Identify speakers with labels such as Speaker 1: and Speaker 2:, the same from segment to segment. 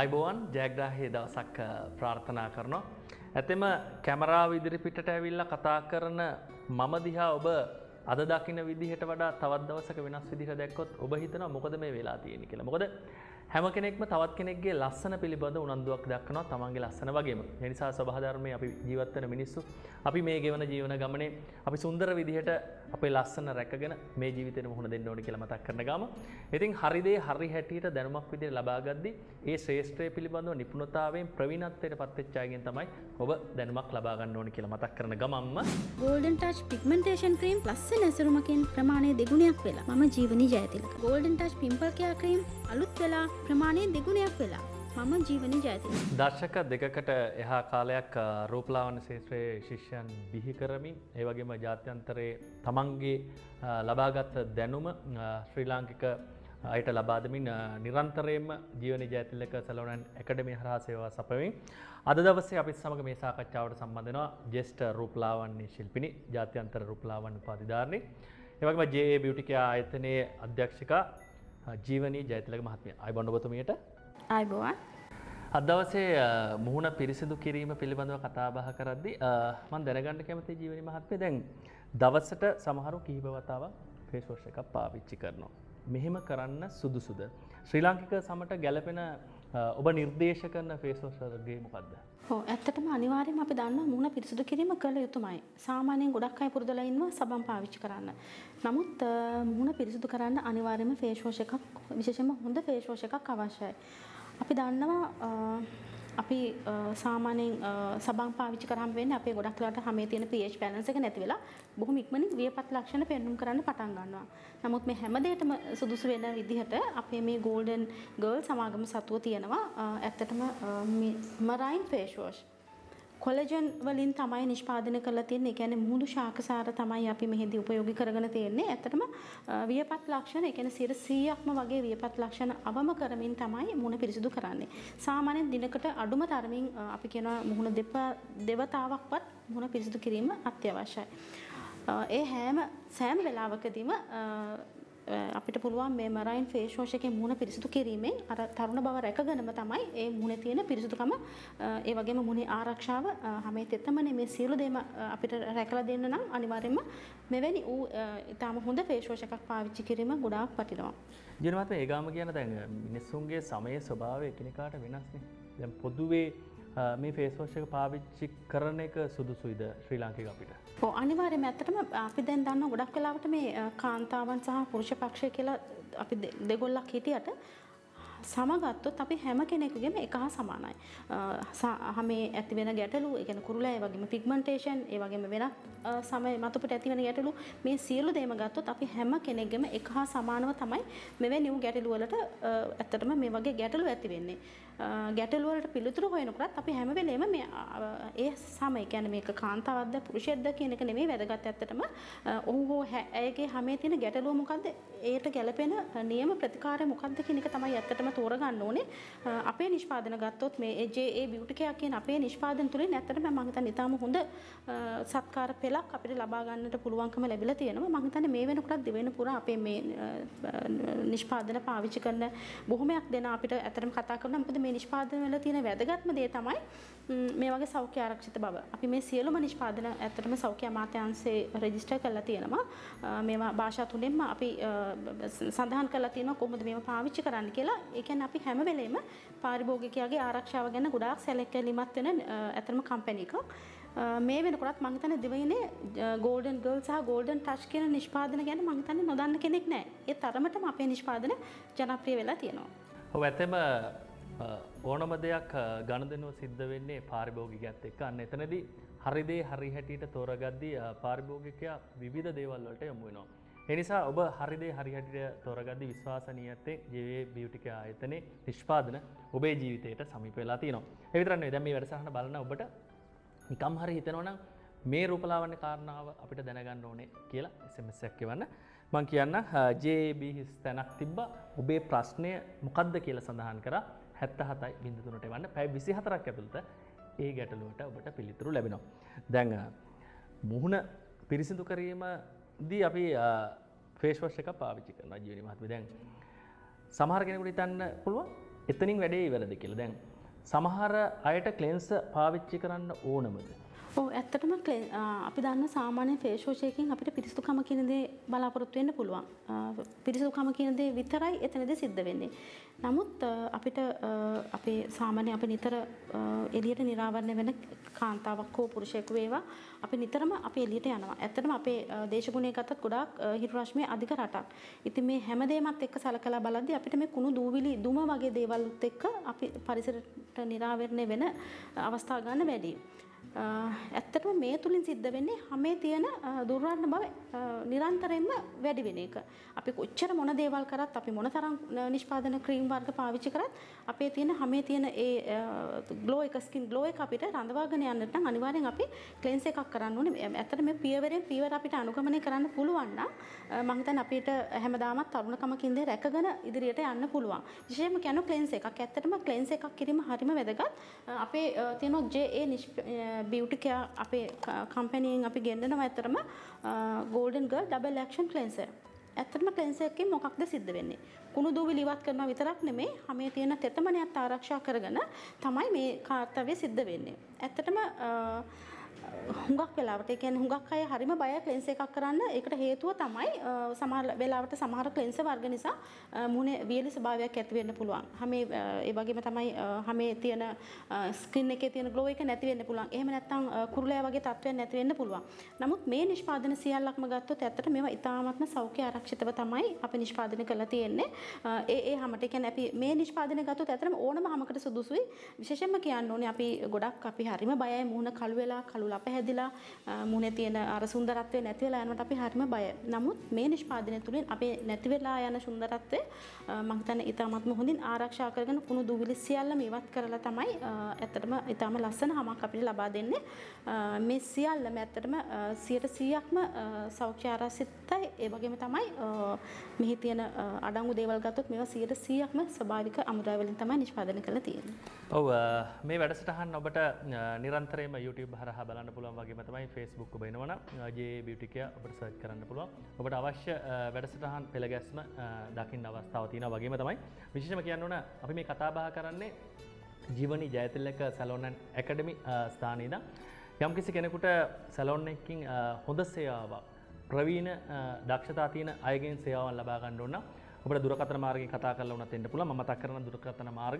Speaker 1: අයිබෝවන් ජයග්‍රාහී දවසක් ප්‍රාර්ථනා කරනවා. ඇතෙම කැමරාව ඉදිරිපිටට ඇවිල්ලා කතා කරන මම දිහා ඔබ අද දකින්න විදිහට වඩා තවත් දවසක වෙනස් විදිහට දැක්කොත් ඔබ හිතනවා මොකද මේ වෙලා තියෙන්නේ කියලා. මොකද හැම කෙනෙක්ම තවත් කෙනෙක්ගේ ලස්සන පිළිබඳ උනන්දුවක් දක්වනවා තමන්ගේ ලස්සන වගේම. ඒ නිසා සබහා ධර්මයේ අපි ජීවත් වෙන මිනිස්සු අපි මේ ගෙවන ජීවන ගමනේ අපි සුන්දර විදිහට අපේ ලස්සන රැකගෙන මේ ජීවිතේට මුහුණ දෙන්න ඕනේ කියලා මතක් කරන ගාම. ඉතින් හරි දේ හරි හැටියට දැනුමක් විදිහට ලබා ගද්දී ඒ ශ්‍රේෂ්ඨය පිළිබඳව නිපුණතාවයෙන් ප්‍රවීණත්වයට පත් වෙච්ච අයගෙන් තමයි ඔබ දැනුමක් ලබා ගන්න ඕනේ කියලා මතක් කරන ගමම්ම
Speaker 2: Golden Touch Pigmentation Cream ලස්සන ඇසුරුමකින් ප්‍රමාණය දෙගුණයක් වෙලා මම ජීවනී Jayathilaka. Golden Touch Pimple Care Cream අලුත් වෙලා ප්‍රමාණය දෙගුණයක් වෙලා මම ජීවනී ජයතිලක.
Speaker 1: දර්ශක දෙකකට එහා කාලයක් රූපලාවන්‍ය ක්ෂේත්‍රයේ ශිෂ්‍යයන් බිහි කරමින් ඒ වගේම ජාත්‍යන්තරයේ තමන්ගේ ලබාගත් දැනුම ශ්‍රී ලාංකික අයට ලබා දෙමින් නිරන්තරයෙන්ම ජීවනී ජයතිලක සැලොන් ඇකඩමිය හරහා සේවා සපයමින් අද දවසේ අපිත් සමග මේ සාකච්ඡාවට සම්බන්ධ වෙනවා ජ්‍යෙෂ්ඨ රූපලාවන්‍ය ශිල්පිනී ජාත්‍යන්තර රූපලාවන්‍ය උපාධිධාරිණී ඒ වගේම JA Beauty Care ආයතනයේ අධ්‍යක්ෂිකා ජීවනී ජයතිලක මහත්මිය. අයිබෝන් ඔබතුමියට.
Speaker 2: අයිබෝන්.
Speaker 1: අද දවසේ මුහුණ පිරිසිදු කිරීම පිළිබඳව කතා බහ කරද්දී මම දැනගන්න කැමතියි ජීවනී මහත්මිය දැන් දවසට සමහරු කිහිප වතාවක් ෆේස් වොෂ් එකක් පාවිච්චි කරනවා. මෙහෙම කරන්න සුදුසුද? ශ්‍රී ලාංකික සමට ගැළපෙන ඔබ නිර්දේශ කරන ෆේස් වොෂ් වර්ගය මොකක්ද?
Speaker 2: ඔව් ඇත්තටම අනිවාර්යයෙන්ම අපි දන්නවා මුහුණ පිරිසිදු කිරීම කළ යුතුමයි. සාමාන්‍යයෙන් ගොඩක් අය පුරුදුලා ඉන්නවා සබන් පාවිච්චි කරන්න. නමුත් මුහුණ පිරිසිදු කරන්න අනිවාර්යයෙන්ම ෆේස් වොෂ් එකක් විශේෂයෙන්ම හොඳ ෆේස් වොෂ් එකක් අවශ්‍යයි. අපි දන්නවා අපි සාමාන්‍යයෙන් සබන් පාවිච්චි කරාම වෙන්නේ අපේ ගොඩක් වෙලාවට හැමේ තියෙන pH balance එක නැති වෙලා බොහොම ඉක්මනින් වියපත් ලක්ෂණ පෙන්වන්න කරන්න පටන් ගන්නවා. නමුත් මේ හැම දෙයකටම සුදුසු වෙන විදිහට අපේ මේ Golden Girl සමාගම සතුව තියෙනවා ඇත්තටම marine face wash. කොලජන් වලින් තමයි නිෂ්පාදනය කරලා තියෙන්නේ. ඒ කියන්නේ මුහුදු ශාකසාර තමයි අපි මෙහිදී ප්‍රයෝගික කරගෙන තියෙන්නේ. ඇත්තටම වියපත් ලක්ෂණ, ඒ කියන්නේ 100%ක්ම වගේ වියපත් ලක්ෂණ අවම කරමින් තමයි මුහුණ පිරිසිදු කරන්නේ. සාමාන්‍යයෙන් දිනකට අඩුම තරමින් අපි කියනවා මුහුණ දෙවතාවක්වත් මුහුණ පිරිසිදු කිරීම අත්‍යවශ්‍යයි. ඒ සෑම වෙලාවකදීම අපිට පුළුවන් මේ මරයින් ෆේස් වොෂ් එකේ මුහුණ පිරිසිදු කිරීමෙන් අර තරුණ බව රැකගෙනම තමයි ඒ මුහුණේ තියෙන පිරිසිදුකම ඒ වගේම මුහුණේ ආරක්ෂාව හැම තෙතමනේ මේ සියලු දේම අපිට රැකලා දෙන්න නම් අනිවාර්යයෙන්ම මෙවැනි ඊටාම හොඳ ෆේස් වොෂ් එකක් පාවිච්චි කිරීම ගොඩාක් වටිනවා.
Speaker 1: ජීවමාත්ම ඒ ගාම කියන දැන් මිනිස්සුන්ගේ සමයේ ස්වභාවය එකිනෙකාට වෙනස්නේ. දැන් පොදුවේ මේ ෆේස් වොෂ් එක පාවිච්චි කරන එක සුදුසුයිද ශ්‍රී ලාංකික අපිට?
Speaker 2: ඔව් අනිවාර්යයෙන්ම ඇත්තටම අපි දැන් දන්නවා ගොඩක් වෙලාවට මේ කාන්තාවන් සහ පුරුෂ පක්ෂය කියලා අපි දෙගොල්ලක් හිටියට සමගත්තොත් අපි හැම කෙනෙකුගේම එක හා සමානයි. හැමේ ඇති වෙන ගැටලු, ඒ කියන්නේ කුරුලා ඒ වගේම පිග්මන්ටේෂන්, ඒ වගේම වෙනත් සමය මතුපිට ඇති වෙන ගැටලු මේ සියලු දේම ගත්තොත් අපි හැම කෙනෙක්ගේම එක හා සමානව තමයි මෙවැනි වූ ගැටලු වලට ඇත්තටම මේ වගේ ගැටලු ඇති වෙන්නේ. ගැටලු වලට පිළිතුරු හොයනකොටත් අපි හැම වෙලේම මේ ඒ සමය කියන්නේ මේක කාන්තාවක්ද පුරුෂයෙක්ද කියන එක නෙමෙයි වැදගත්. ඇත්තටම ඔහු හෝ ඇයගේ හැමේ තියෙන ගැටලුව මොකද්ද? ඒට ගැළපෙන නියම ප්‍රතිකාරය මොකක්ද කියන එක තමයි ඇත්තටම තෝරගන්න ඕනේ. අපේ නිෂ්පාදන ගත්තොත් මේ JA Beauty Care කියන අපේ නිෂ්පාදන තුලින් ඇත්තටම මම හිතන්නේ ඊටාම හොඳ සත්කාර පෙළක් අපිට ලබා ගන්නට පුළුවන්කම ලැබිලා තියෙනවා. මම හිතන්නේ මේ වෙනකොටත් දෙවෙනි පුරා අපේ මේ නිෂ්පාදන පාවිච්චි කරන බොහොමයක් දෙනා අපිට ඇත්තටම කතා කරනවා. මොකද මේ නිෂ්පාදන වල තියෙන වැදගත්ම දේ තමයි මේ වගේ සෞඛ්‍ය ආරක්ෂිත බව. අපි මේ සියලුම නිෂ්පාදන ඇත්තටම සෞඛ්‍ය අමාත්‍යාංශයේ රෙජිස්ටර් කරලා තියෙනවා. මේවා භාෂා තුනෙන්ම අපි සඳහන් කරලා තියෙනවා කොහොමද මේව පාවිච්චි කරන්න කියලා. ඒ කියන්නේ අපි හැම වෙලේම පාරිභෝගිකයාගේ ආරක්ෂාව ගැන ගොඩාක් සැලකිලිමත් වෙන ඇත්තටම කම්පැනි එකක්. මේ වෙනකොටත් මම හිතන්නේ දිවයිනේ Golden Girl සහ Golden Touch කියන නිෂ්පාදන ගැන මම හිතන්නේ නොදන්න කෙනෙක් නැහැ. ඒ තරමටම අපේ නිෂ්පාදන ජනප්‍රිය වෙලා තියෙනවා.
Speaker 1: ඔව් ඇත්තම ඕනම දෙයක් ගනුදෙනුව සිද්ධ වෙන්නේ පාරිභෝගිකයත් එක්ක. අන්න එතනදී හරි දේ හරි හැටියට තෝරගද්දී පාරිභෝගිකයා විවිධ දේවල් වලට යොමු වෙනවා. ඒ නිසා ඔබ හරි දේ හරි හැටියට තෝරගද්දී විශ්වාසනීයත්වයෙන් JA Beauty Care ආයතනයේ නිෂ්පාදන ඔබේ ජීවිතයට සමීප වෙලා තියෙනවා. ඒ විතරක් නෙවෙයි දැන් මේ වැඩසටහන බලන ඔබට නිකම් හරි හිතෙනවා නම් මේ රූපලාවන්‍ය කාරණාව අපිට දැනගන්න ඕනේ කියලා SMS එකක් එවන්න. මම කියන්න JAB හිස් තැනක් තිබ්බා. ඔබේ ප්‍රශ්නය මොකක්ද කියලා සඳහන් කරා 77.03ට එවන්න. පැය 24ක් ඇතුළත ඒ ගැටලුවට ඔබට පිළිතුරු ලැබෙනවා. දැන් මුහුණ පිරිසිදු කිරීමදී අපි ෆේස් වොෂ් එකක් පාවිච්චි කරනවා ජීවනි මහත්මිය. දැන් සමහර කෙනෙකුට හිතන්න පුළුවන් එතනින් වැඩේ ඉවරද කියලා. දැන් සමහර අයට ක්ලෙන්සර් පාවිච්චි කරන්න ඕනමද?
Speaker 2: ඔව් ඇත්තටම අපි දන්න සාමාන්‍ය ෆේස් වොෂ් එකකින් අපිට පිරිසිදුකම කියන දේ බලාපොරොත්තු වෙන්න පුළුවන්. පිරිසිදුකම කියන දේ විතරයි එතනදී සිද්ධ වෙන්නේ. නමුත් අපිට අපේ සාමාන්‍ය අපි නිතර එළියට නිරාවරණය වෙන කාන්තාවක් හෝ පුරුෂයෙකු වේවා අපි නිතරම අපි එළියට යනවා. ඇත්තටම අපේ දේශගුණය ගත්තත් ගොඩාක් හිරු රශ්මිය අධික රටක්. ඉතින් මේ හැමදේමත් එක්ක සලකලා බලද්දී අපිට මේ කුණු දූවිලි දුම වගේ දේවල්ත් එක්ක අපි පරිසරයට නිරාවරණය වෙන අවස්ථා ගන්න වැඩි. ඇත්තටම මේ තුලින් සිද්ධ වෙන්නේ හැමේ තියෙන දුර්වර්ණ බව නිරන්තරයෙන්ම වැඩි වෙන එක. අපි කොච්චර මොන දේවල් කරත් අපි මොන තරම් නිෂ්පාදන ක්‍රීම් වර්ග පාවිච්චි කරත් අපේ තියෙන හැමේ තියෙන ඒ ග්ලෝ එක ස්කින් ග්ලෝ එක අපිට රඳවාගෙන යන්නට නම් අනිවාර්යෙන් අපි ක්ලෙන්ස් එකක් කරන්න ඕනේ. ඇත්තට මේ පියවරෙන් අපිට අනුගමනය කරන්න පුළුවන් නම් මම හිතන්නේ අපිට හැමදාමත් තරුණකමකින් දේ රැකගෙන ඉදිරියට යන්න පුළුවන්. විශේෂයෙන්ම කියන ක්ලෙන්ස් එකක්. ඇත්තටම ක්ලෙන්ස් එකක් කිරීම හරිම වැදගත්. අපේ තියෙන JA බියුටි කෙයා අපේ කම්පැනියෙන් අපි ගෙන්නනවා ඇත්තටම golden girl double action cleanser. ඇත්තටම ක්ලෙන්සර් එකකින් මොකක්ද සිද්ධ වෙන්නේ? කුණු දූවිලි ඉවත් කරනවා විතරක් නෙමෙයි හැමේ තියෙන තෙතමනයත් ආරක්ෂා කරගෙන තමයි මේ කාර්යය සිද්ධ වෙන්නේ. ඇත්තටම හුඟක් වෙලාවට ඒ කියන්නේ හුඟක් අය හරිම බයයි ක්ලෙන්ස් එකක් කරන්න. ඒකට හේතුව තමයි සමහර වෙලාවට සමහර ක්ලෙන්සර් වර්ග නිසා මුහුණේ වියලි ස්වභාවයක් ඇති වෙන්න පුළුවන්. හැමේ ඒ වගේම තමයි හැමේ තියෙන ස්කින් එකේ තියෙන ග්ලෝ එක නැති වෙන්න පුළුවන්. එහෙම නැත්නම් කුරුලෑ වගේ තත්ත්වයක් නැති වෙන්න පුළුවන්. නමුත් මේ නිෂ්පාදන සියල්ලක්ම ගත්තොත් ඇත්තට මේවා ඉතාමත්ම සෞඛ්‍ය ආරක්ෂිතව තමයි අපි නිෂ්පාදනය කරලා තියෙන්නේ. ඒ හැමට කියන්නේ අපි මේ නිෂ්පාදනය ගත්තොත් ඇත්තටම ඕනම හැමකට සුදුසුයි. විශේෂයෙන්ම කියන්න ඕනේ අපි ගොඩක් අපි හරිම බයයි මුහුණ කළු වෙලා කළු ලප හැදිලා මුහුණේ තියෙන අර සුන්දරත්වය නැති වෙලා යනකොට අපි හරිම බයයි. නමුත් මේ නිෂ්පාදනය තුළින් අපේ නැති වෙලා යන සුන්දරත්වය මම හිතන්නේ ඉතාමත්ම හොඳින් ආරක්ෂා කරගෙන කුණු දූවිලි සියල්ලම ඉවත් කරලා තමයි ඇත්තටම ඉතාම ලස්සන හැමක් අපිට ලබා දෙන්නේ. මේ සියල්ලම ඇත්තටම 100%ක්ම සෞඛ්‍ය ආරක්ෂිතයි. ඒ වගේම තමයි මෙහි තියෙන අඩංගු දේවල් ගත්තොත් මේවා 100%ක්ම ස්වභාවික අමුද්‍රව්‍ය වලින් තමයි නිෂ්පාදනය කරලා තියෙන්නේ.
Speaker 1: ඔව් මේ වැඩසටහන ඔබට නිරන්තරයෙන්ම YouTube හරහා බලන්න පුළුවන් වගේම තමයි Facebook ඔබ එනවනම් JA Beauty Care ඔබට සර්ච් කරන්න පුළුවන්. ඔබට අවශ්‍ය වැඩසටහන් පෙළගැස්ම දකින්න අවස්ථාව තියෙනවා වගේම තමයි විශේෂම කියන්න ඕන අපි මේ කතා බහ කරන්නේ Jeewani Jayathilaka salon and academy ස්ථානයේ ඉඳන් යම්කිසි කෙනෙකුට සැලොන් එකකින් හොඳ සේවාවක් ප්‍රවීණ දක්ෂතා තියෙන අයගෙන් සේවාවන් ලබා ගන්න ඕන නම් ඔබට දුරකථන මාර්ගයෙන් කතා කරලා උනත් එන්න පුළුවන්. මම මතක් කරන දුරකථන මාර්ග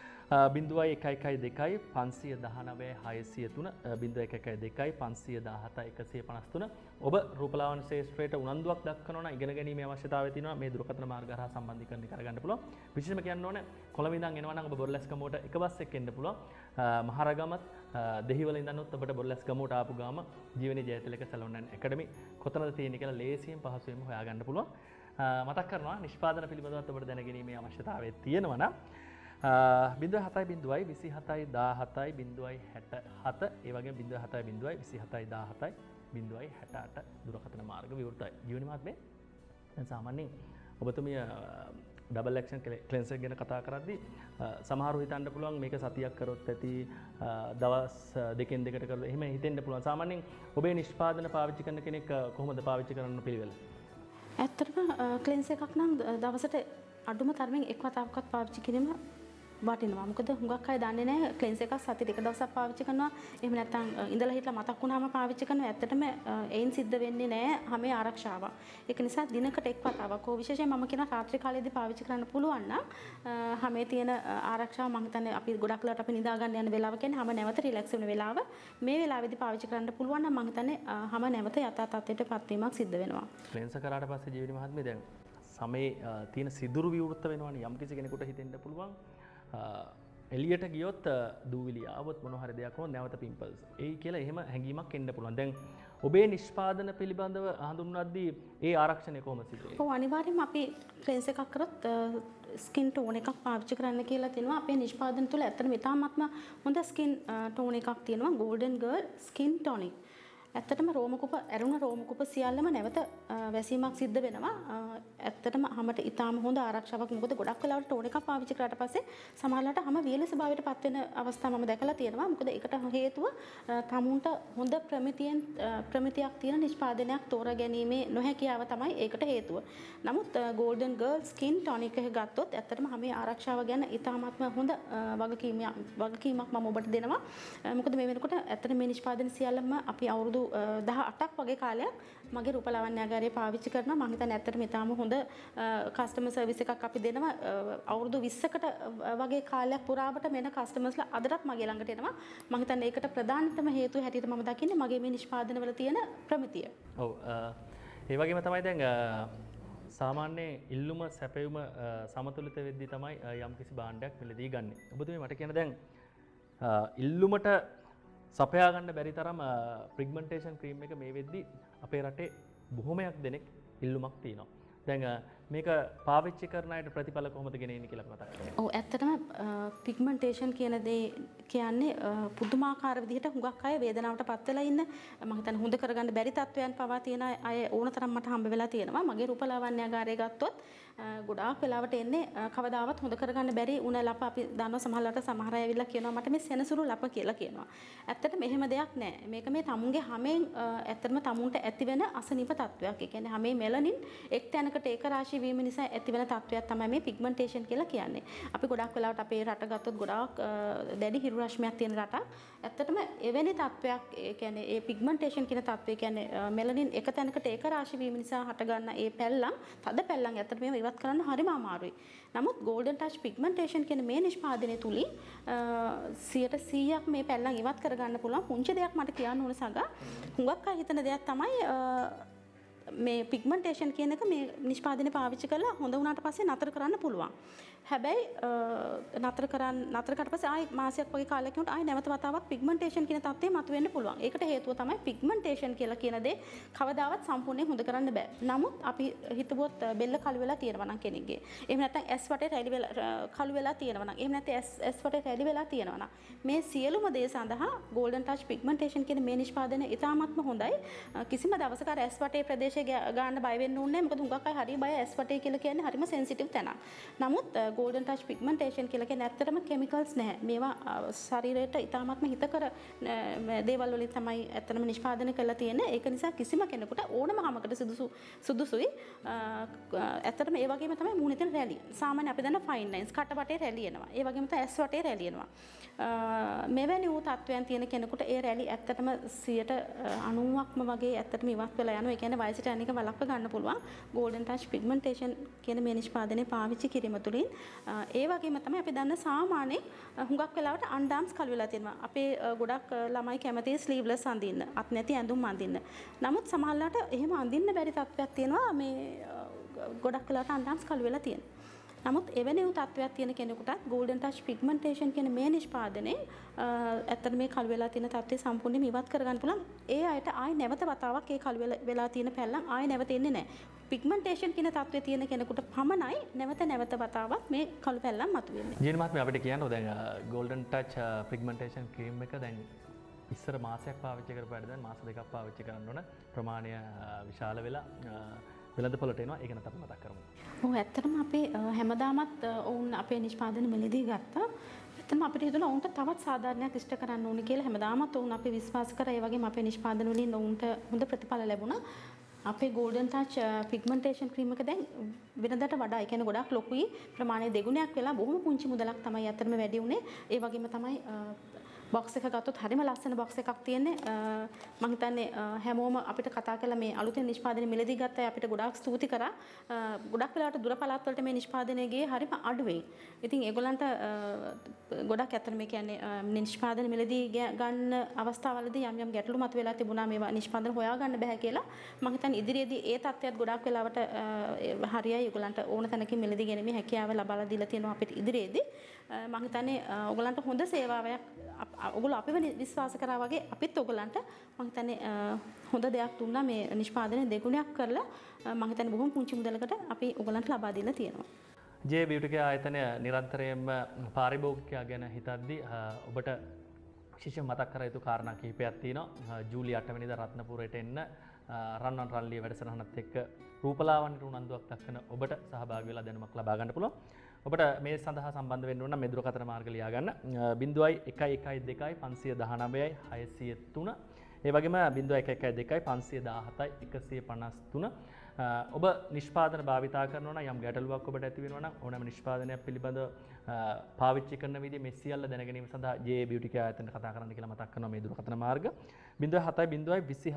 Speaker 1: 0112 519 603 0112 517 153 ඔබ රූපලාවන්‍ය ශාස්ත්‍රයට උනන්දුවක් දක්වනවා නම් ඉගෙන ගැනීමේ අවශ්‍යතාවය තියෙනවා මේ දුරකථන මාර්ග හරහා සම්බන්ධීකරණය කරගන්න පුළුවන්. විශේෂයෙන්ම කියන්න ඕනේ කොළඹ ඉඳන් එනවා නම් ඔබ බොරලැස්ගමුවට එක බස් එකක් එන්න පුළුවන්. මහරගමත් දෙහිවල ඉඳන්වත් ඔබට බොරලැස්ගමුවට ආපු ගාම Jeewani Jayathilaka salon and academy කොතනද තියෙන්නේ කියලා ලේසියෙන් පහසුවෙන්ම හොයාගන්න පුළුවන්. මතක් කරනවා නිෂ්පාදන පිළිබඳවත් ඔබට දැනගැනීමේ අවශ්‍යතාවය තියෙනවා නම් 07.27.17.67 ඒ වගේම 07.27.27.68 දුරකථන මාර්ග විවෘතයි. ජීවනි මහත්මේ දැන් සාමාන්‍යයෙන් ඔබතුමිය ඩබල් ඇක්ෂන් ක්ලෙන්සර් ගැන කතා කරද්දී සමහරව හිතන්න පුළුවන් මේක සතියක් කරොත් ඇති දවස් දෙකෙන් දෙකට කරලා එහෙම හිතෙන්න පුළුවන්. සාමාන්‍යයෙන් ඔබේ නිෂ්පාදන පාවිච්චි කරන කෙනෙක් කොහොමද පාවිච්චි කරන්න පිළිවෙල?
Speaker 2: ඇත්තටම ක්ලෙන්සර් එකක් නම් දවසට අඩුම තරමින් එක් වතාවක්වත් පාවිච්චි කිරීම වටිනවා. මොකද හුඟක් අය දන්නේ නැහැ ක්ලෙන්සර් එකක් සතියට එක දවසක් පාවිච්චි කරනවා. එහෙම නැත්නම් ඉඳලා හිටලා මතක් වුණාම පාවිච්චි කරනවා. ඇත්තටම එයින් සිද්ධ වෙන්නේ නැහැ හැමේ ආරක්ෂාව. ඒක නිසා දිනකට එක් වතාවක් හෝ විශේෂයෙන් මම කියන රාත්‍රී කාලයේදී පාවිච්චි කරන්න පුළුවන් නම් හැමේ තියෙන ආරක්ෂාව මම හිතන්නේ අපි ගොඩක් වෙලාවට අපි නිදා ගන්න යන වෙලාව කියන්නේ හැම නැවත රිලැක්ස් වෙන වෙලාව. මේ වෙලාවේදී පාවිච්චි කරන්න පුළුවන් නම් මම හිතන්නේ හැම නැවත යථා තත්ත්වයට පත්වීමක් සිද්ධ වෙනවා.
Speaker 1: ක්ලෙන්සර් කරාට පස්සේ ජීවිත මහත්මිය දැන් සමේ තියෙන සිදුරු විවෘත වෙනවනේ යම් කිසි කෙනෙකුට හිතෙන්න පුළුවන් එලියට ගියොත් දූවිලි ආවොත් මොන හරි දෙයක් වුණොත් නැවත පිම්පල්ස් එයි කියලා එහෙම හැඟීමක් එන්න පුළුවන්. දැන් ඔබේ නිෂ්පාදන පිළිබඳව හඳුන්වද්දී ඒ ආරක්ෂණය කොහොමද සිදු වෙන්නේ?
Speaker 2: ඔව් අනිවාර්යයෙන්ම අපි ක්ලෙන්සර් එකක් කරොත් ස්කින් ටෝන් එකක් පාවිච්චි කරන්න කියලා තියෙනවා. අපේ නිෂ්පාදන තුළ ඇත්තටම ඉතාමත්ම හොඳ ස්කින් ටෝන් එකක් තියෙනවා. Golden Girl Skin Tonic. ඇත්තටම රෝමකුප ඇරුණ රෝමකුප සියල්ලම නැවත වැසීමක් සිද්ධ වෙනවා. ඇත්තටම හැමට ඊටාම හොඳ ආරක්ෂාවක්. මොකද ගොඩක් වෙලාවට ටෝන් එකක් පාවිච්චි කරාට පස්සේ සමහරවිට හැම වියලි ස්වභාවයට පත් වෙන අවස්ථා මම දැකලා තියෙනවා. මොකද ඒකට හේතුව තමුන්ට හොඳ ප්‍රමිතියක් තියෙන නිෂ්පාදනයක් තෝරා ගැනීමේ නොහැකියාව තමයි ඒකට හේතුව. නමුත් Golden Girl Skin Tonic එක ගත්තොත් ඇත්තටම හැමේ ආරක්ෂාව ගැන ඊටාමත්ම හොඳ වගකීමක් මම ඔබට දෙනවා. මොකද මේ වෙනකොට ඇත්තට මේ නිෂ්පාදන සියල්ලම අපි අවුරුදු 18ක් වගේ කාලයක් මගේ රූපලාවන්‍යාගාරයේ පාවිච්චි කරනවා. මම හිතන්නේ ඇත්තටම ඊටාම හොඳ කස්ටමර් සර්විස් එකක් අපි දෙනවා. අවුරුදු 20කට වගේ කාලයක් පුරාවට මෙන කස්ටමර්ස්ලා අදටත් මගේ ළඟට එනවා. මම හිතන්නේ ඒකට ප්‍රධානතම හේතුව හැටියට මම දකින්නේ මගේ මේ නිෂ්පාදනවල තියෙන ප්‍රමිතිය.
Speaker 1: ඔව්. ඒ වගේම තමයි දැන් සාමාන්‍ය ඉල්ලුම සැපයුම සමතුලිත වෙද්දී තමයි යම්කිසි භාණ්ඩයක් මිලදී ගන්න. ඔබතුමී මට කියන දැන් ඉල්ලුමට සපයා ගන්න බැරි තරම් පිග්මන්ටේෂන් ක්‍රීම් එක මේ වෙද්දී අපේ රටේ බොහොමයක් දෙනෙක් ඉල්ලුමක් තියෙනවා. දැන් මේක පාවිච්චි කරන අයට ප්‍රතිඵල කොහොමද ගෙන එන්නේ කියලා මතක් කරගන්න.
Speaker 2: ඔව් ඇත්තටම පිග්මන්ටේෂන් කියන දේ කියන්නේ පුදුමාකාර විදිහට හුඟක් අය වේදනාවට පත් වෙලා ඉන්න මම හිතන්නේ හොඳ කරගන්න බැරි තත්වයන් පවා තියෙන අය ඕන තරම් මට හම්බ වෙලා තියෙනවා. මගේ රූපලාවන්‍යාගාරය ගත්තොත් ගොඩාක් වෙලාවට එන්නේ කවදාවත් හොඳ කරගන්න බැරි උණ ලප අපි දන්නවා සමහරවිට සමහර අය ඇවිල්ලා කියනවා මට මේ සෙනසුරු ලප කියලා කියනවා. ඇත්තටම එහෙම දෙයක් නැහැ. මේක මේ තමුන්ගේ හැමෙන් ඇත්තටම තමුන්ට ඇති වෙන අසනීප තත්වයක්. ඒ කියන්නේ හැමේ මෙලනින් එක් තැනකට ඒක රාශී වීම නිසා ඇති වෙන තත්වයක් තමයි මේ පිග්මන්ටේෂන් කියලා කියන්නේ. අපි ගොඩාක් වෙලාවට අපේ රට ගත්තොත් ගොඩාක් දැඩි හිරු රශ්මියක් තියෙන රටක්. ඇත්තටම එවැනි තත්වයක් ඒ කියන්නේ ඒ පිග්මන්ටේෂන් කියන තත්වය කියන්නේ මෙලනින් එක තැනකට ඒක රාශී වීම නිසා හටගන්න ඒ පැල්ලම් තද පැල්ලම් ඇත්තට මේව ඉවත් කරන්න හරිම අමාරුයි. නමුත් Golden Touch Pigmentation කියන මේ නිෂ්පාදනය තුලින් 100% මේ පැල්ලම් ඉවත් කරගන්න පුළුවන්. පුංචි දෙයක් මට කියන්න ඕන සගා. හුඟක් අය හිතන දෙයක් තමයි මේ පිග්මන්ටේෂන් කියන එක මේ නිෂ්පාදනය පාවිච්චි කරලා හොඳ වුණාට පස්සේ නතර කරන්න පුළුවන්. හැබැයි නතර කරාට පස්සේ ආයි මාසයක් වගේ කාලයක් යනකොට ආයි නැවත වතාවක් පිග්මන්ටේෂන් කියන තත්ත්වය මතුවෙන්න පුළුවන්. ඒකට හේතුව තමයි පිග්මන්ටේෂන් කියලා කියන දේ කවදාවත් සම්පූර්ණයෙන් හොඳ කරන්න බෑ. නමුත් අපි හිතුවොත් බෙල්ල කළු වෙලා තියෙනවා නම් කෙනෙක්ගේ. එහෙම නැත්නම් ඇස් වටේ රැලි වෙලා කළු වෙලා තියෙනවා නම්. එහෙම නැත්නම් ඇස් වටේ රැලි වෙලා තියෙනවා නම්. මේ සියලුම දේ සඳහා Golden Touch Pigmentation කියන මේ නිෂ්පාදනය ඉතාමත්ම හොඳයි. කිසිම දවසක ඇස් වටේ ප්‍රදේශය ගන්න බය වෙන්න ඕනේ නැහැ. මොකද හුඟක් අය හරිය බය ඇස් වටේ කියලා කියන්නේ හරිම සෙන්සිටිව් තැනක්. නමුත් Golden Touch Pigmentation කියලා කියන්නේ ඇත්තටම කෙමිකල්ස් නැහැ. මේවා ශරීරයට ඉතාමත්ම හිතකර දේවල් වලින් තමයි ඇත්තටම නිෂ්පාදනය කරලා තියෙන්නේ. ඒක නිසා කිසිම කෙනෙකුට ඕනම හැමකට සුදුසුයි. ඇත්තටම ඒ වගේම තමයි මූණේ තියෙන රැලි. සාමාන්‍ය අපි දන්න ෆයින් ලයින්ස් කට වටේ රැලි එනවා. ඒ වගේම තමයි ඇස් වටේ රැලි එනවා. මෙවැනි වූ තත්වයන් තියෙන කෙනෙකුට ඒ රැලි ඇත්තටම 90%ක්ම වගේ ඇත්තටම ඉවත් වෙලා යනවා. ඒ කියන්නේ වයසට යන එක වළක්ව ගන්න පුළුවන්. Golden Touch Pigmentation කියන මේ නිෂ්පාදනය පාවිච්චි කිරීම තුළින් ඒ වගේම තමයි අපි දන්න සාමාන්‍යයෙන් හුඟක් වෙලාවට අන්ඩාම්ස් කළු වෙලා තියෙනවා. අපේ ගොඩක් ළමයි කැමති ස්ලීව්ලස් අඳින්න, අත් නැති ඇඳුම් අඳින්න. නමුත් සමහරවිට එහෙම අඳින්න බැරි තත්ත්වයක් තියෙනවා. මේ ගොඩක් වෙලාවට අන්ඩාම්ස් කළු වෙලා තියෙනවා. නමුත් එවැනි වූ තත්ත්වයක් තියෙන කෙනෙකුට Golden Touch Pigmentation කියන මේ නිෂ්පාදනයේ ඇත්තට මේ කළු වෙලා තියෙන තත්ත්වය සම්පූර්ණයෙන්ම ඉවත් කරගන්න පුළුවන්. ඒ අයට ආයි නැවත වතාවක් ඒ කළු වෙලා තියෙන පැල්ලම් ආයි නැවත එන්නේ නැහැ. පිග්මන්ටේෂන් කියන තත්ත්වයේ තියෙන කෙනෙකුට පමණයි නැවත වතාවක් මේ කළු පැල්ලම් මතුවෙන්නේ.
Speaker 1: ජීන මහත්මිය අපිට කියන්න දැන් Golden Touch Pigmentation ක්‍රීම් එක දැන් ඉස්සර මාසයක් පාවිච්චි කරපු අයට දැන් මාස දෙකක් පාවිච්චි කරන්න ඕන ප්‍රමාණය විශාල වෙලා වෙළඳ පොළට එනවා. ඒක නැත්නම් මතක් කරමු.
Speaker 2: ඔව් ඇත්තටම අපි හැමදාමත් ඔවුන් අපේ නිෂ්පාදන මිලදී ගත්තා. ඇත්තටම අපිට හිතුණා ඔවුන්ට තවත් සාධාරණයක් ඉෂ්ට කරන්න ඕනේ කියලා හැමදාමත් ඔවුන් අපි විශ්වාස කරා. ඒ වගේම අපේ නිෂ්පාදන වලින් ඔවුන්ට හොඳ ප්‍රතිඵල ලැබුණා. අපේ Golden Touch Pigmentation ක්‍රීම් එක දැන් වෙනදාට වඩා ඒ කියන්නේ ගොඩක් ලොකුයි ප්‍රමාණය දෙගුණයක් වෙලා බොහොම පුංචි මුදලක් තමයි අතරම වැඩි උනේ. ඒ වගේම තමයි බොක්ස් එක ගත්තොත් හරිම ලස්සන බොක්ස් එකක් තියෙන්නේ. මම හිතන්නේ හැමෝම අපිට කතා කළා මේ අලුතෙන් නිෂ්පාදනය මිලදී ගත්ත අය අපිට ගොඩාක් ස්තුති කරා. ගොඩක් වෙලාවට දුර පළාත් වලට මේ නිෂ්පාදනය ගියේ හරිම අඩුවෙන්. ඉතින් ඒගොල්ලන්ට ගොඩක් ඇත්තට මේ කියන්නේ නිෂ්පාදනය මිලදී ගන්න අවස්ථාවලදී යම් ගැටලු මතුවලා තිබුණා මේවා නිෂ්පාදන හොයාගන්න බෑ කියලා. මම හිතන්නේ ඉදිරියේදී ඒ තත්ත්වයක් ගොඩක් වෙලාවට හරියයි ඒගොල්ලන්ට ඕන තැනකින් මිලදී ගැනීමේ හැකියාව ලබා දීලා තියෙනවා අපිට ඉදිරියේදී. මම හිතන්නේ ඕගොල්ලන්ට හොඳ සේවාවක් ඔගොල්ලෝ අපිව විශ්වාස කරා වගේ අපිත් ඔයගලන්ට මම හිතන්නේ හොඳ දෙයක් දුන්නා මේ නිෂ්පාදනය දෙගුණයක් කරලා මම හිතන්නේ බොහොම පුංචි මුදලකට අපි ඔයගලන්ට ලබා දීලා තියෙනවා.
Speaker 1: ජේ බියුටි කෙයා ආයතනය නිරන්තරයෙන්ම පාරිභෝගිකයා ගැන හිතද්දී ඔබට විශේෂයෙන් මතක් කර යුතු කාරණා කිහිපයක් තියෙනවා. ජූලි 8 වෙනිදා රත්නපුරයට එන්න රන්වන් රන්ලිය වැඩසටහනත් එක්ක රූපලාවන්‍යයට උනන්දුවක් දක්වන ඔබට සහභාගී වෙලා දැනුමක් ලබා ගන්න පුළුවන්. ඔබට මේ සඳහා සම්බන්ධ වෙන්න ඕන නම් මේ දුරකථන මාර්ග ලියා ගන්න 0112 519 603. ඒ වගේම 0112 517 153. ඔබ නිෂ්පාදන භාවිතා කරනවා නම් යම් ගැටලුවක් ඔබට ඇති වෙනවා නම් ඕනෑම නිෂ්පාදනයක් පිළිබඳව පාවිච්චි කරන විදිහ මේ සියල්ල දැන ගැනීම සඳහා JA Beauty Care ආයතනයට කතා කරන්න කියලා මතක් කරනවා මේ දුරකථන මාර්ග 07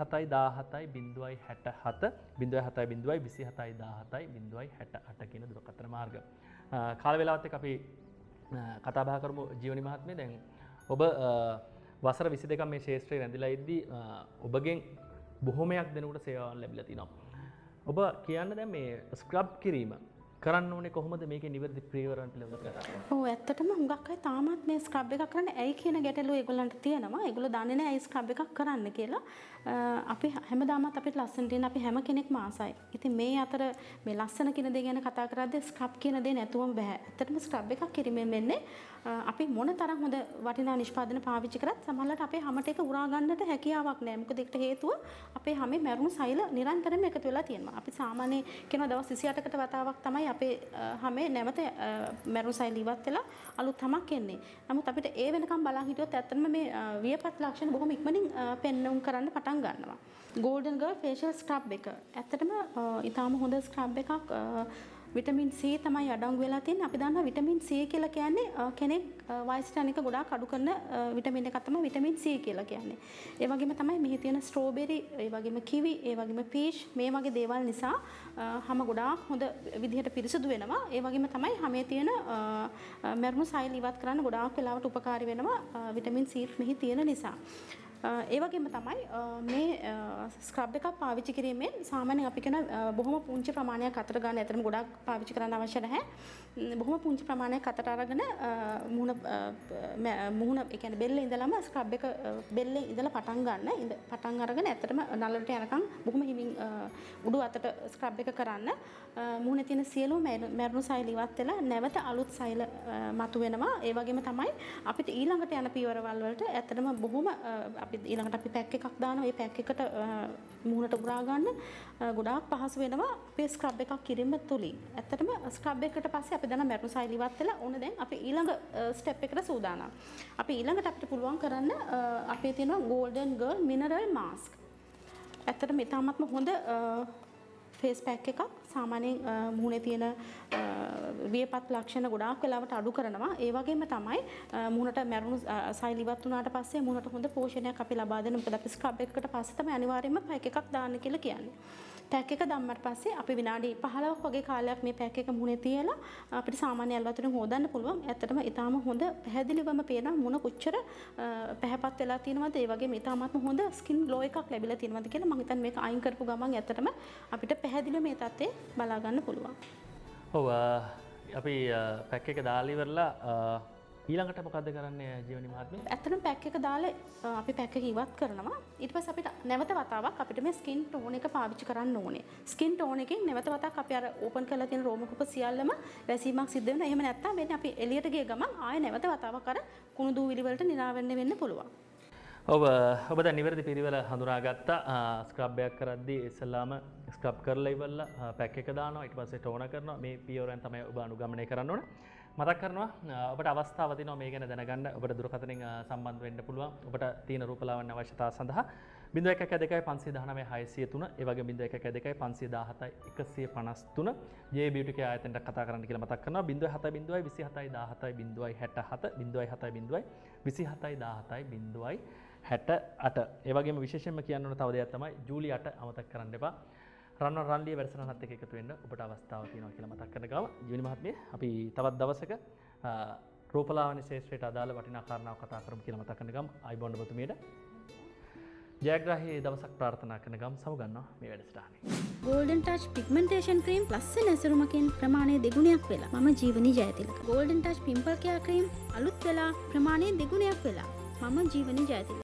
Speaker 1: 27 17 067 07 27 068 කියන දුරකථන මාර්ග. කාල වේලාවත් එක්ක අපි කතා බහ කරමු ජීවනි මහත්මිය. දැන් ඔබ වසර 22ක් මේ ශාස්ත්‍රයේ රැඳිලා ඉද්දී ඔබගෙන් බොහොමයක් දෙනෙකුට සේවාවන් ලැබිලා තිනවා. ඔබ කියන්න දැන් මේ ස්ක්‍රබ් කිරීම කරන්න ඕනේ කොහොමද මේකේ නිවැරදි පියවරන් පිළිබඳව කතා කරන්නේ?
Speaker 2: ඔව් ඇත්තටම හුඟක් අය තාමත් මේ ස්ක්‍රබ් එකක් කරන්න ඇයි කියන ගැටලුව ඒගොල්ලන්ට තියෙනවා. ඒගොල්ලෝ දන්නේ නැහැ ඇයි ස්ක්‍රබ් එකක් කරන්න කියලා. අපි හැමදාමත් අපිට ලස්සන තියෙන අපි හැම කෙනෙක්ම ආසයි. ඉතින් මේ අතර මේ ලස්සන කියන දේ ගැන කතා කරද්දී ස්ක්‍රබ් කියන දේ නැතුවම බෑ. ඇත්තටම ස්ක්‍රබ් එකක් කිරීමෙන් වෙන්නේ අපි මොන තරම් හොඳ වටිනා නිෂ්පාදන පාවිච්චි කරත් සමහරවිට අපේ හැමට එක උරා ගන්නට හැකියාවක් නැහැ. මොකද ඒකට හේතුව අපේ හැමේ මැරුණු සෛල නිරන්තරයෙන්ම එකතු වෙලා තියෙනවා. අපි සාමාන්‍ය කියන දවස් 28කට වතාවක් තමයි අපේ හැමේ නැවත මැරුණු සෛල ඉවත් වෙලා අලුත් හැමක් එන්නේ. නමුත් අපිට ඒ වෙනකම් බලන් හිටියොත් ඇත්තටම මේ වියපත් ලක්ෂණ බොහොම ඉක්මනින් පෙන්වුම් කරන්න පටන් ගන්නවා. Golden Girl facial scrub එක ඇත්තටම ඊටාම හොඳ ස්ක්‍රබ් එකක්. විටමින් C තමයි අඩංගු වෙලා තියෙන්නේ. අපි දන්නවා විටමින් C කියලා කියන්නේ කෙනෙක් වයසට යන එක ගොඩාක් අඩු කරන විටමින් එකක් තමයි විටමින් C කියලා කියන්නේ. ඒ වගේම තමයි මෙහි තියෙන ස්ට්‍රෝබෙරි, ඒ වගේම කිවි, ඒ වගේම පීච් මේ වගේ දේවල් නිසා හැම ගොඩාක් හොඳ විදිහට පිරිසුදු වෙනවා. ඒ වගේම තමයි හැමේ තියෙන මැරුණු සෛල ඉවත් කරන්න ගොඩාක් වෙලාවට උපකාරී වෙනවා විටමින් C මෙහි තියෙන නිසා. ඒ වගේම තමයි මේ ස්ක්‍රබ් එකක් පාවිච්චි කිරීමෙන් සාමාන්‍යයෙන් අපි කියන බොහොම පුංචි ප්‍රමාණයක් අතට ගන්න ඇතරම ගොඩක් පාවිච්චි කරන්න අවශ්‍ය නැහැ. බොහොම පුංචි ප්‍රමාණයක් අතට අරගෙන මුහුණ ඒ කියන්නේ බෙල්ලේ ඉඳලම ස්ක්‍රබ් එක බෙල්ලේ ඉඳලා පටන් ගන්න. පටන් අරගෙන ඇත්තටම නළලට යනකම් බොහොම හිමින් උඩු අතට ස්ක්‍රබ් එක කරන්න. මුහුණේ තියෙන සියලුම මැරුණු සෛල ඉවත් වෙලා නැවත අලුත් සෛල මතුවෙනවා. ඒ වගේම තමයි අපිට ඊළඟට යන පියවරවල් වලට ඇත්තටම බොහොම ඊළඟට අපි පැක් එකක් දානවා. ඒ පැක් එකට මුහුණට උරා ගන්න ගොඩාක් පහසු වෙනවා අපේ ස්ක්‍රබ් එකක් කිරීම තුලින්. ඇත්තටම ස්ක්‍රබ් එකකට පස්සේ අපි දන්න මැරුණු සෛල ඉවත් වෙලා ඕන දැන් අපි ඊළඟ ස්ටෙප් එකට සූදානම්. අපි ඊළඟට අපිට පුළුවන් කරන්න අපේ තියෙනවා Golden Girl Mineral Mask. ඇත්තටම ඉතාමත්ම හොඳ ෆේස් පැක් එකක්. සාමාන්‍යයෙන් මුහුණේ තියෙන වියපත් ලක්ෂණ ගොඩාක් වෙලාවට අඩු කරනවා. ඒ වගේම තමයි මුහුණට මැරුණු සෛල ඉවත් වුණාට පස්සේ මුහුණට හොඳ පෝෂණයක් අපි ලබා දෙන. මොකද අපි ස්ක්‍රබ් එකකට පස්සේ තමයි අනිවාර්යයෙන්ම පැක් එකක් දාන්න කියලා කියන්නේ. පැක් එක දැම්මට පස්සේ අපි විනාඩි 15ක් වගේ කාලයක් මේ පැක් එක මුහුණේ තියලා අපිට සාමාන්‍ය ඇල් වතුරෙන් හොදන්න පුළුවන්. ඇත්තටම ඊටාම හොඳ පැහැදිලිවම පේන මුණ කොච්චර පැහැපත් වෙලා තියෙනවද, ඒ වගේම ඊටාමත්ම හොඳ ස්කින් ග්ලෝ එකක් ලැබිලා තියෙනවද කියලා මම හිතන්නේ මේක අයින් කරපු ගමන් ඇත්තටම අපිට පැහැදිලිව මේ තත්ත්වය බලා ගන්න පුළුවන්.
Speaker 1: ඔව් අපි පැක් එක දාලා ඉවරලා ඊළඟට මොකද්ද කරන්නේ ජීවනි මහත්මිය?
Speaker 2: ඇත්තටම පැක් එක දාලා අපි පැක් එක ඉවත් කරනවා. ඊට පස්සේ අපිට නැවත වතාවක් අපිට මේ ස්කින් ටෝන් එක පාවිච්චි කරන්න ඕනේ. ස්කින් ටෝන් එකෙන් නැවත වතාවක් අපි අර ඕපන් කරලා තියෙන රෝම කුප සියල්ලම වැසීමක් සිද්ධ වෙනවා. එහෙම නැත්නම් වෙන්නේ අපි එළියට ගිය ගමන් ආයෙ නැවත වතාවක් අර කුණු දූවිලි වලට නිරාවරණය වෙන්න පුළුවන්.
Speaker 1: ඔබ දැන් නිවැරදි පිළිවෙල හඳුනාගත්තා. ස්ක්‍රබ් එකක් කරද්දී ඉස්සෙල්ලාම ස්ක්‍රබ් කරලා ඉවරලා පැක් එක දානවා. ඊට පස්සේ ටෝන කරනවා. මේ පියවරෙන් තමයි ඔබ අනුගමනය කරන්න ඕන. මතක් කරනවා ඔබට අවස්ථාව තියෙනවා මේ ගැන දැනගන්න. ඔබට දුරකථනයෙන් සම්බන්ධ වෙන්න පුළුවන්. ඔබට තියෙන රූපලාවන්‍ය අවශ්‍යතාව සඳහා 0112 519 603 ඒ වගේ 0112 517 153 JA Beauty Care ආයතනයට කතා කරන්න කියලා මතක් කරනවා. 07 27 17 067 07 27 17 068. ඒ වගේම විශේෂයෙන්ම කියන්න ඕන තව දෙයක් තමයි ජූලි 8 අමතක කරන්න එපා. රන්වන් රන්ලිය වැඩසටහනත් එක්ක එකතු වෙන්න ඔබට අවස්ථාවක් තියෙනවා කියලා මතක් කරන ගම ජීවනි මහත්මිය අපි තවත් දවසක රූපලාවන්‍ය ශාස්ත්‍රයට අදාළ වටිනා කාරණාවක් කතා කරමු කියලා මතක් කරන ගම ආයිබෝන් ඔබතුමියට ජයග්‍රාහී දවසක් ප්‍රාර්ථනා කරන ගම සමුගන්නවා මේ වැඩසටහනේ.
Speaker 3: Golden Touch Pigmentation Cream ලස්සන ඇසුරුමකින් ප්‍රමාණය දෙගුණයක් වෙලා. මම ජීවනි Jayathilaka. Golden Touch Pimple Care Cream අලුත් වෙලා ප්‍රමාණය දෙගුණයක් වෙලා. මම ජීවනි ජයතිලක.